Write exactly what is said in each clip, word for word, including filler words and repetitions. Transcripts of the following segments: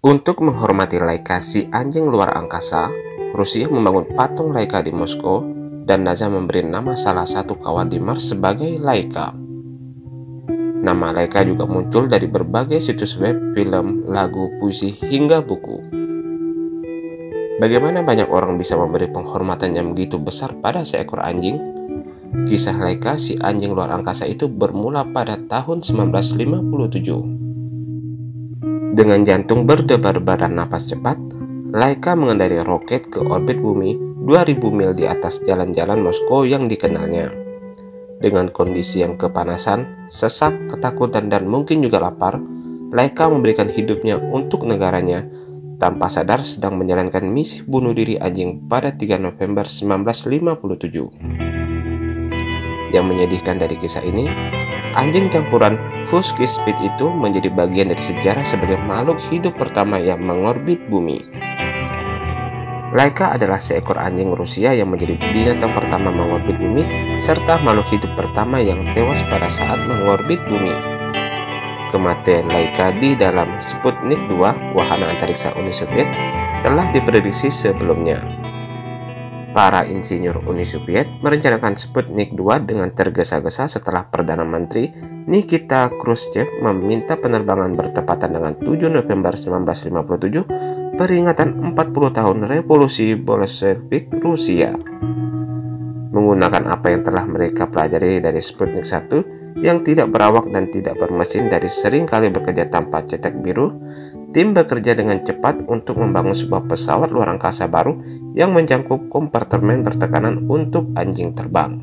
Untuk menghormati Laika si anjing luar angkasa, Rusia membangun patung Laika di Moskow dan NASA memberi nama salah satu kawan di Mars sebagai Laika. Nama Laika juga muncul dari berbagai situs web, film, lagu, puisi, hingga buku. Bagaimana banyak orang bisa memberi penghormatan yang begitu besar pada seekor anjing? Kisah Laika si anjing luar angkasa itu bermula pada tahun sembilan belas lima puluh tujuh. Dengan jantung berdebar-debar dan napas cepat, Laika mengendarai roket ke orbit bumi dua ribu mil di atas jalan-jalan Moskow yang dikenalnya. Dengan kondisi yang kepanasan, sesak, ketakutan, dan mungkin juga lapar, Laika memberikan hidupnya untuk negaranya tanpa sadar sedang menjalankan misi bunuh diri anjing pada tiga November sembilan belas lima puluh tujuh. Yang menyedihkan dari kisah ini, anjing campuran Husky Spitz itu menjadi bagian dari sejarah sebagai makhluk hidup pertama yang mengorbit bumi. Laika adalah seekor anjing Rusia yang menjadi binatang pertama mengorbit bumi serta makhluk hidup pertama yang tewas pada saat mengorbit bumi. Kematian Laika di dalam Sputnik dua, wahana antariksa Uni Soviet, telah diprediksi sebelumnya. Para insinyur Uni Soviet merencanakan Sputnik dua dengan tergesa-gesa setelah Perdana Menteri Nikita Khrushchev meminta penerbangan bertepatan dengan tujuh November sembilan belas lima puluh tujuh, peringatan empat puluh tahun Revolusi Bolshevik Rusia. Menggunakan apa yang telah mereka pelajari dari Sputnik satu yang tidak berawak dan tidak bermesin dari sering kali bekerja tanpa cetak biru, tim bekerja dengan cepat untuk membangun sebuah pesawat luar angkasa baru yang mencakup kompartemen bertekanan untuk anjing terbang.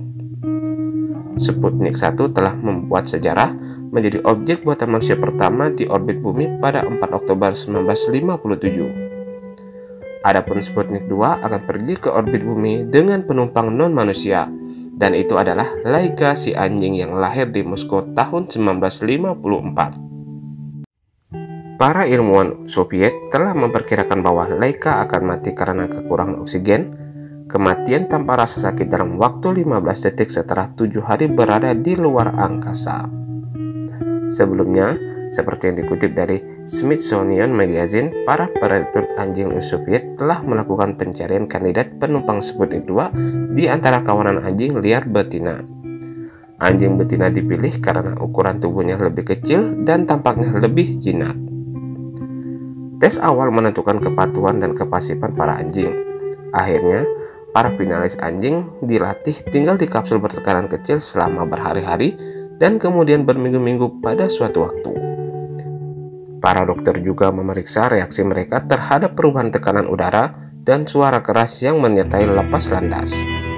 Sputnik satu telah membuat sejarah menjadi objek buatan manusia pertama di orbit bumi pada empat Oktober sembilan belas lima puluh tujuh. Adapun Sputnik dua akan pergi ke orbit bumi dengan penumpang non-manusia, dan itu adalah Laika si anjing yang lahir di Moskow tahun sembilan belas lima puluh empat. Para ilmuwan Soviet telah memperkirakan bahwa Laika akan mati karena kekurangan oksigen, kematian tanpa rasa sakit dalam waktu lima belas detik setelah tujuh hari berada di luar angkasa. Sebelumnya, seperti yang dikutip dari Smithsonian Magazine, para perekrut anjing Uni Soviet telah melakukan pencarian kandidat penumpang Sputnik dua di antara kawanan anjing liar betina. Anjing betina dipilih karena ukuran tubuhnya lebih kecil dan tampaknya lebih jinak. Tes awal menentukan kepatuhan dan kepasipan para anjing. Akhirnya, para finalis anjing dilatih tinggal di kapsul bertekanan kecil selama berhari-hari dan kemudian berminggu-minggu pada suatu waktu. Para dokter juga memeriksa reaksi mereka terhadap perubahan tekanan udara dan suara keras yang menyertai lepas landas.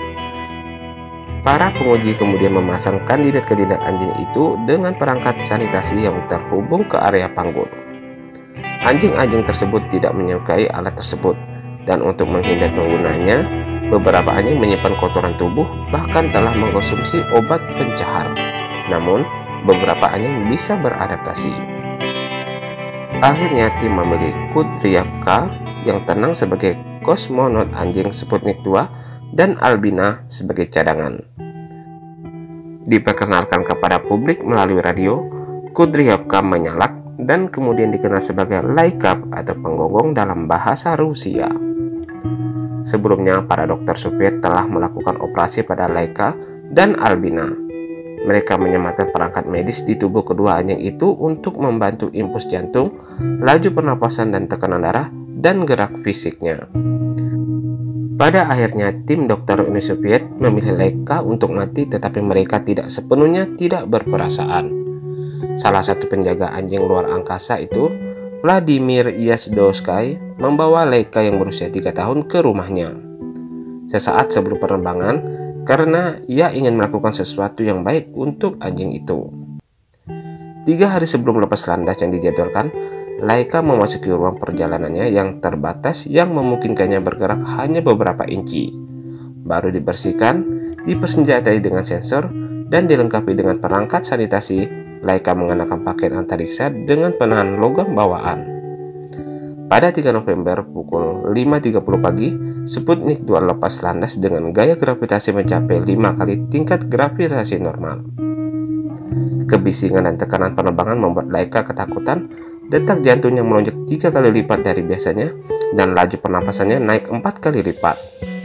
Para penguji kemudian memasang kandidat-kandidat anjing itu dengan perangkat sanitasi yang terhubung ke area panggul. Anjing-anjing tersebut tidak menyukai alat tersebut, dan untuk menghindar penggunanya, beberapa anjing menyimpan kotoran tubuh bahkan telah mengkonsumsi obat pencahar. Namun, beberapa anjing bisa beradaptasi. Akhirnya tim memilih Kudryavka yang tenang sebagai kosmonot anjing Sputnik dua dan Albina sebagai cadangan. Diperkenalkan kepada publik melalui radio, Kudryavka menyalak dan kemudian dikenal sebagai Laika atau penggonggong dalam bahasa Rusia. Sebelumnya, para dokter Soviet telah melakukan operasi pada Laika dan Albina. Mereka menyematkan perangkat medis di tubuh kedua anjing itu untuk membantu impuls jantung, laju pernapasan dan tekanan darah, dan gerak fisiknya. Pada akhirnya, tim dokter Uni Soviet memilih Laika untuk mati, tetapi mereka tidak sepenuhnya tidak berperasaan. Salah satu penjaga anjing luar angkasa itu, Vladimir Yazdowski, membawa Laika yang berusia tiga tahun ke rumahnya sesaat sebelum penerbangan karena ia ingin melakukan sesuatu yang baik untuk anjing itu. Tiga hari sebelum lepas landas yang dijadwalkan, Laika memasuki ruang perjalanannya yang terbatas yang memungkinkannya bergerak hanya beberapa inci. Baru dibersihkan, dipersenjatai dengan sensor, dan dilengkapi dengan perangkat sanitasi, Laika mengenakan pakaian antariksa dengan penahan logam bawaan. Pada tiga November pukul lima tiga puluh pagi, Sputnik dua lepas landas dengan gaya gravitasi mencapai lima kali tingkat gravitasi normal. Kebisingan dan tekanan penerbangan membuat Laika ketakutan detak jantungnya melonjak tiga kali lipat dari biasanya, dan laju pernapasannya naik empat kali lipat.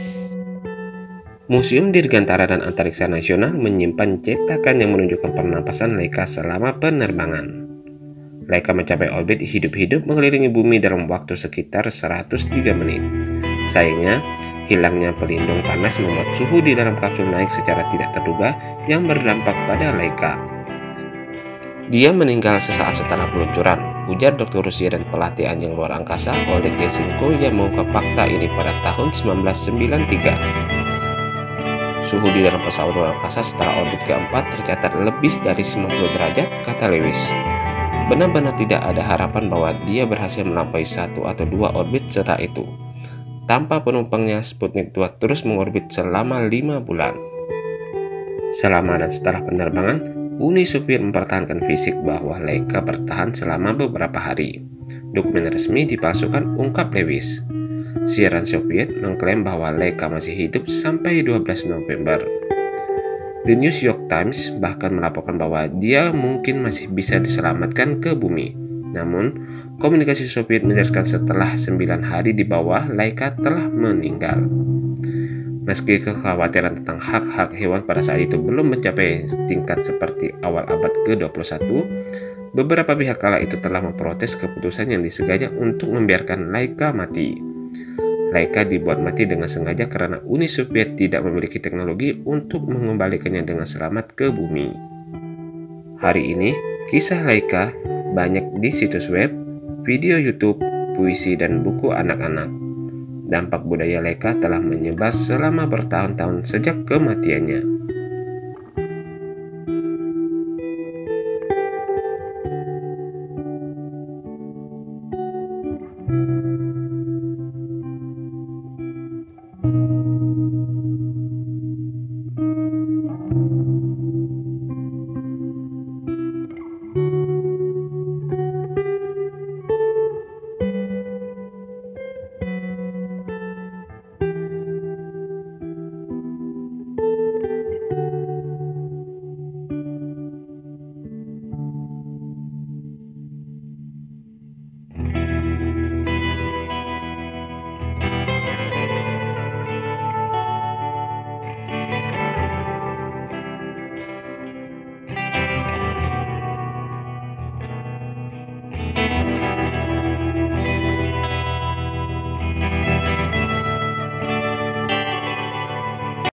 Museum Dirgantara dan Antariksa Nasional menyimpan cetakan yang menunjukkan pernapasan Laika selama penerbangan. Laika mencapai orbit hidup-hidup mengelilingi bumi dalam waktu sekitar seratus tiga menit. Sayangnya, hilangnya pelindung panas membuat suhu di dalam kapsul naik secara tidak terduga yang berdampak pada Laika. Dia meninggal sesaat setelah peluncuran, ujar dokter Rusia dan pelatih anjing luar angkasa Oleg Gensenko yang mengungkap fakta ini pada tahun seribu sembilan ratus sembilan puluh tiga. Suhu di dalam pesawat luar angkasa setelah orbit keempat tercatat lebih dari sembilan puluh derajat, kata Lewis. Benar-benar tidak ada harapan bahwa dia berhasil melampaui satu atau dua orbit setelah itu. Tanpa penumpangnya, Sputnik dua terus mengorbit selama lima bulan. Selama dan setelah penerbangan, Uni Soviet mempertahankan fisik bahwa Laika bertahan selama beberapa hari. Dokumen resmi dipalsukan, ungkap Lewis. Siaran Soviet mengklaim bahwa Laika masih hidup sampai dua belas November. The New York Times bahkan melaporkan bahwa dia mungkin masih bisa diselamatkan ke bumi. Namun, komunikasi Soviet menjelaskan setelah sembilan hari di bawah, Laika telah meninggal. Meski kekhawatiran tentang hak-hak hewan pada saat itu belum mencapai tingkat seperti awal abad ke dua puluh satu, beberapa pihak kala itu telah memprotes keputusan yang disengaja untuk membiarkan Laika mati. Laika dibuat mati dengan sengaja karena Uni Soviet tidak memiliki teknologi untuk mengembalikannya dengan selamat ke bumi. Hari ini, kisah Laika banyak di situs web, video YouTube, puisi, dan buku anak-anak. Dampak budaya Laika telah menyebar selama bertahun-tahun sejak kematiannya.